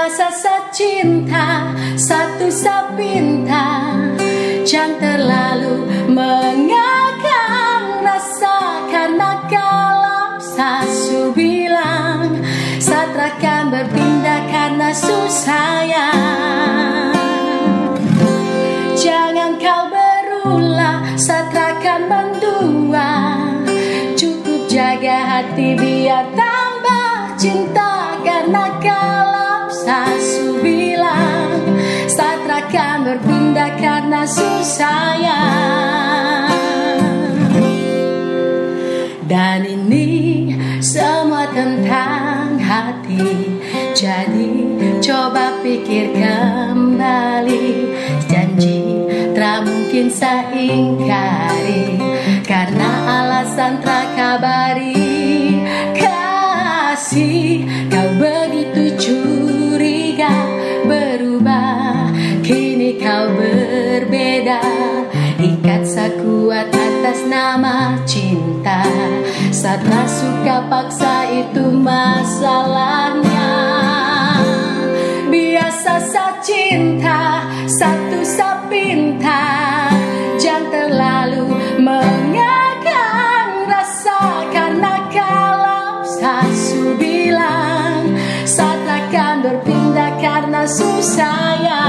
Biasa cinta, satu sapinta, jangan terlalu mengekang rasa. Karena kalau sasu bilang Satra kan berpindah karena susah ya. Jangan kau berulah, Satra kan mendua. Cukup jaga hati biar tambah cinta. Karena kalau sasu bilang Satra kan berpindah karena susah ya. Dan ini semua tentang hati, jadi coba pikir kembali. Janji tak mungkin saya ingkari, karena alasan tak kabari. Kasih kau begitu curiga, berubah kini kau berbeda. Ikat sekuat atas nama cinta, Satra suka paksa itu masalahnya. Biasa cinta, satu sapinta, jangan terlalu mengekang rasa. Karena kalau sasu bilang Satra kan berpindah karena susah ya.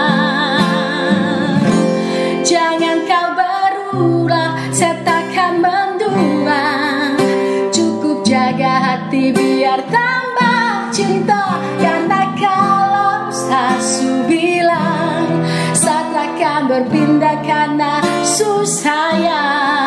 Jangan kau berulah, saya takkan mendua. Cukup jaga hati biar tambah cinta. Karena kalau sasu bilang Satra kan berpindah karena susah ya.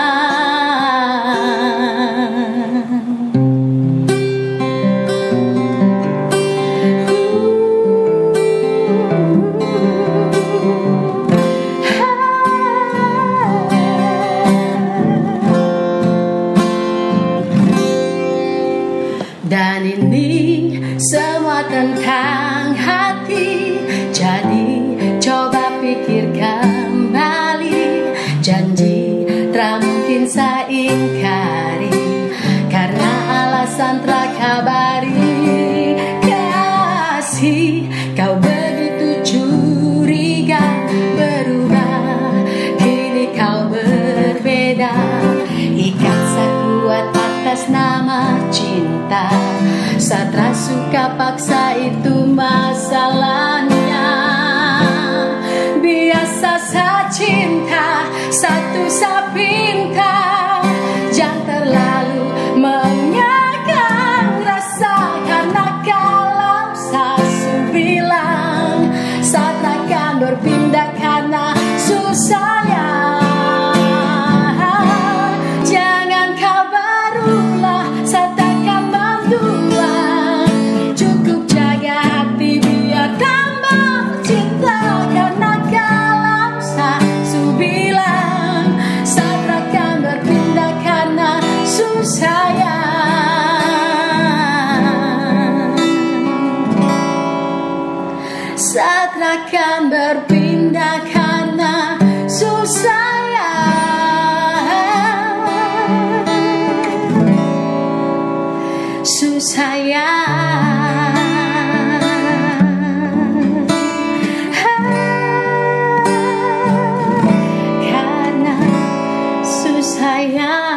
Dan ini semua tentang hati, jadi coba pikir kembali. Janji tak mungkin saya ingkari, karena alasan tak kabari. Kasih kau begitu curiga, berubah kini kau berbeda. Ikat sekuat atas nama cinta, Satra suka paksa itu masalahnya. Biasa cinta, satu sapinta, jangan terlalu mengekang rasa. Karena kalau sasu bilang Satra kan berpindah karena susah ya. Jangan kau berulah, saya takkan mendua. Cukup jaga hati biar tambah cinta. Karena kalau sasu bilang Satra kan berpindah karena susah ya. Satra kan berpindah karena susah ya. Susah ya. Karena susah ya.